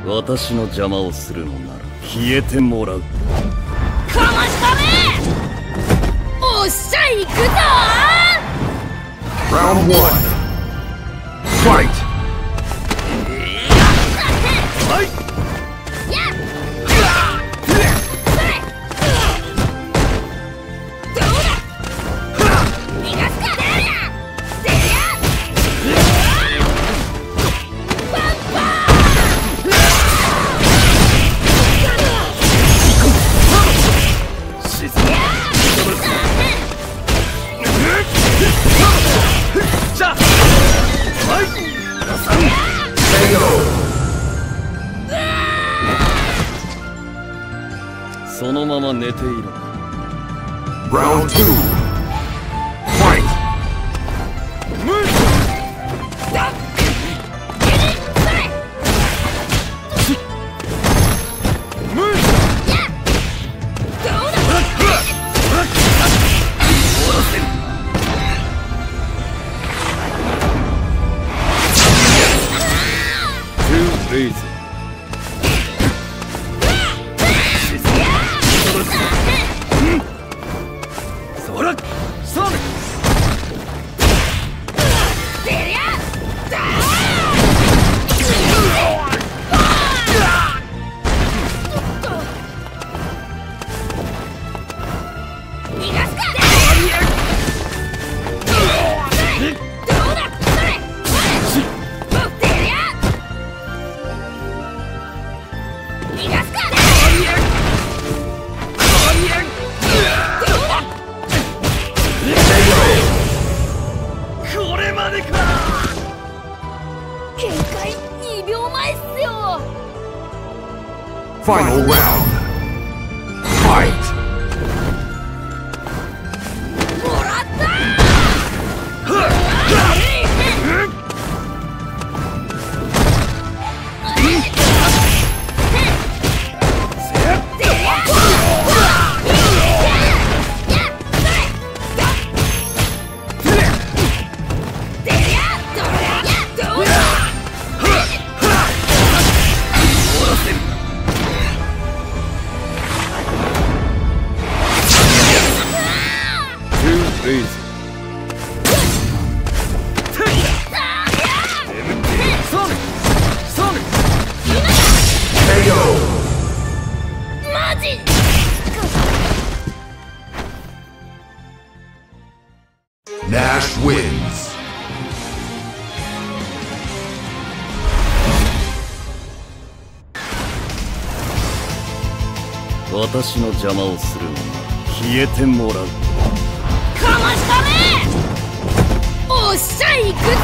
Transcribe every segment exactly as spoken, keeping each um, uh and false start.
私の邪魔をするのなら消えてもらう。 かましたね。おっしゃいくぞ。 Round one. Fight. K O. そのまま寝ていろ。 Round two. Fight. Too easy. そら、それ。これまでか。 限界にびょうまえっすよ。 Final round. Fight. もらった。 Too easy. それ、それ。 K O. マジ。 Nash wins. 私の邪魔をするのなら消えてもらう。 かましたね。おっしゃいくぞ。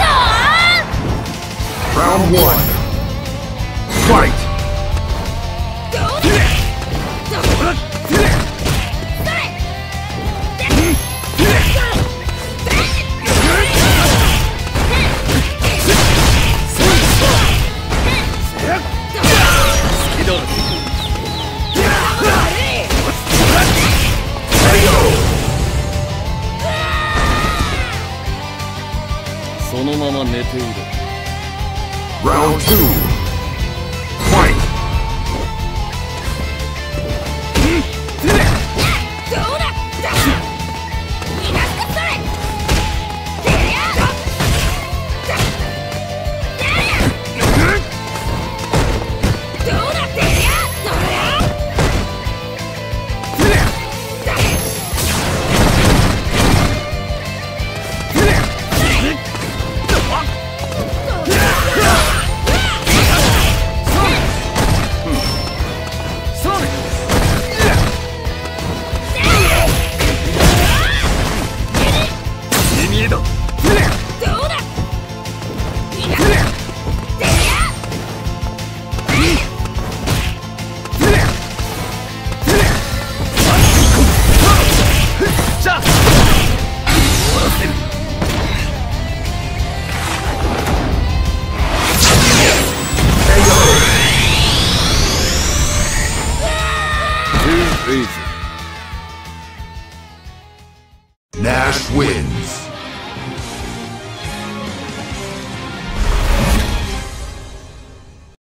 Round one. Fight. どうだ。 そのまま寝ている。 Round two.